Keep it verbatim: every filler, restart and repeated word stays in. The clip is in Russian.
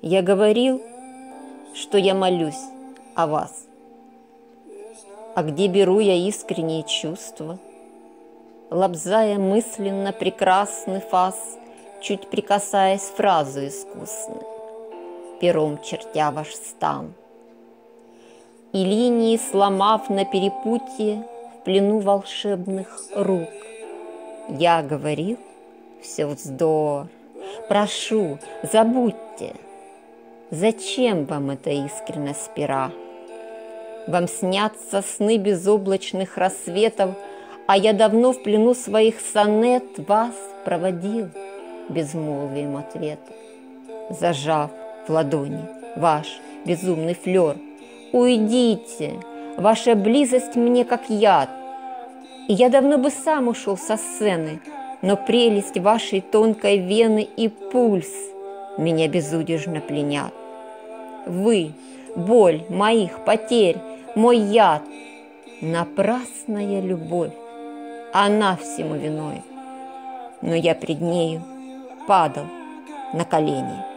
Я говорил, что я молюсь о вас. А где беру я искренние чувства? Лобзая мысленно прекрасный фас, чуть прикасаясь фразу искусной, пером чертя ваш стан. И линии сломав на перепутье в плену волшебных рук. Я говорил, все вздор, прошу, забудьте. Зачем вам эта искренность пера? Вам снятся сны безоблачных рассветов, а я давно в плену своих сонет вас проводил безмолвием ответа. Зажав в ладони ваш безумный флер, уйдите, ваша близость мне как яд. И я давно бы сам ушел со сцены, но прелесть вашей тонкой вены и пульс меня безудержно пленят. Вы, боль моих потерь, мой яд, напрасная любовь, она всему виной. Но я пред нею падал на колени.